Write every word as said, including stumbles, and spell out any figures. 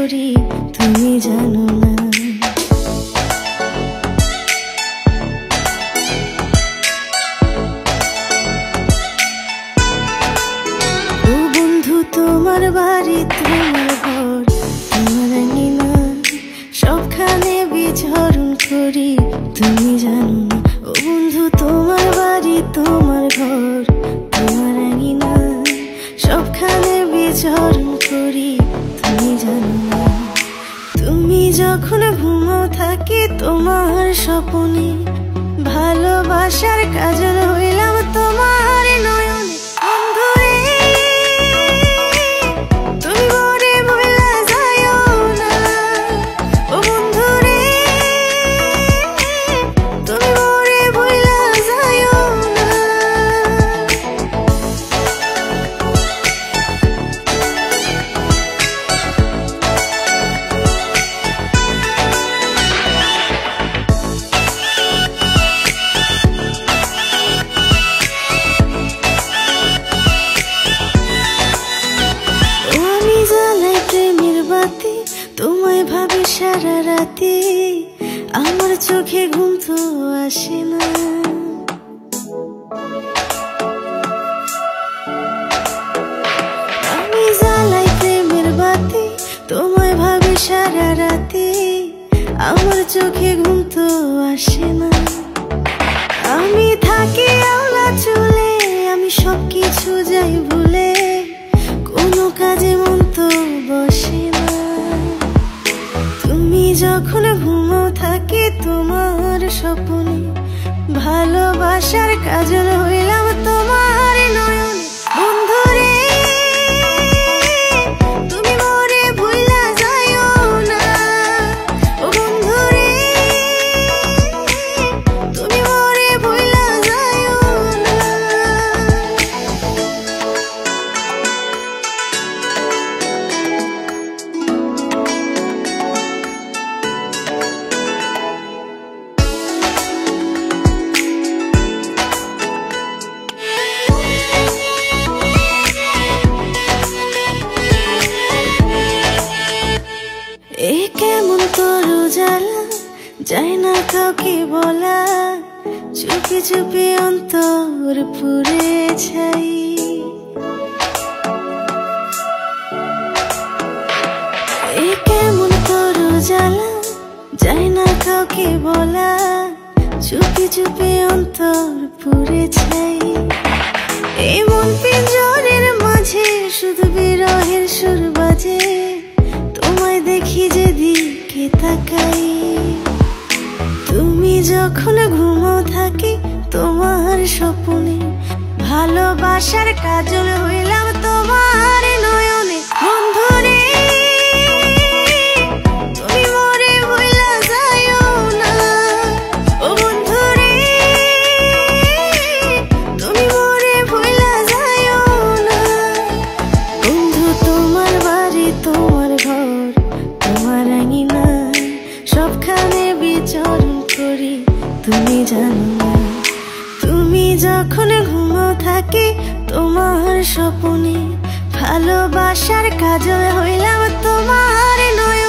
করি তুমি জানো না। ও বন্ধু তোমার বাড়ি তোমার ঘর তোমার আঙিনা সবখানে বিচরণ করি তুমি জানো না। ও বন্ধু তোমার বাড়ি তোমার ঘর তোমার আঙিনা সবখানে বিচরণ করি তুমি জানো না। তুমি যখন ঘুমাও থাকি তোমার স্বপ্নে ভালোবাসার কাজল হইলাম তোমার নয়নে। বন্ধুরে তুমি মরে ভুলা যাইও না। ও বন্ধুরে তুমি মরে ভুলা যাইও না। তোমায় ভাবি সারা রাতে আমার চোখে ঘুম তো আসে না। আমি জ্বালাই প্রেমের বাতি তোমায় ভাবি সারা রাতে আমার চোখে ঘুম তো আসে না। আমি থাকি আওলা চুলে আমি সবকিছু যাই ভুলে কোনো কাজে মন তো বসে না। তুমি যখন ঘুমাও থাকি তোমার স্বপ্নে ভালোবাসার কাজল হইলাম তোমার নয়নে। বন্ধুরে তুমি মরে ভুলা যাইও না। ও বন্ধুরে তুমি মরে ভুলা যাইও না। এ কেমন তোর জ্বালা যায় না কাউকে বলা চুপি চুপি অন্তর পুড়ে ছাই। এ কেমন তোর জ্বালা যায় না কাউকে বলা চুপি চুপি অন্তর পুড়ে ছাই। এই মন পিঞ্জরের মাঝে শুধু বিরহের সুর বাজে তোমায় দেখি যেদিকে তাকাই। তুমি যখন ঘুমাও থাকি তোমার স্বপ্নে ভালোবাসার কাজল হইলাম তোমার নয়নে। বন্ধুরে তুমি মরে ভুলা যাইও না। ও বন্ধুরে তুমি মরে ভুলা যাইও না। বন্ধু তোমার বাড়ি তোমার ঘর তোমার আঙিনা সবখানে বিচরণ করি তুমি জানো না। তুমি যখন ঘুমাও থাকি তোমার স্বপ্নে ভালোবাসার কাজল হইলাম তোমার নয়নে।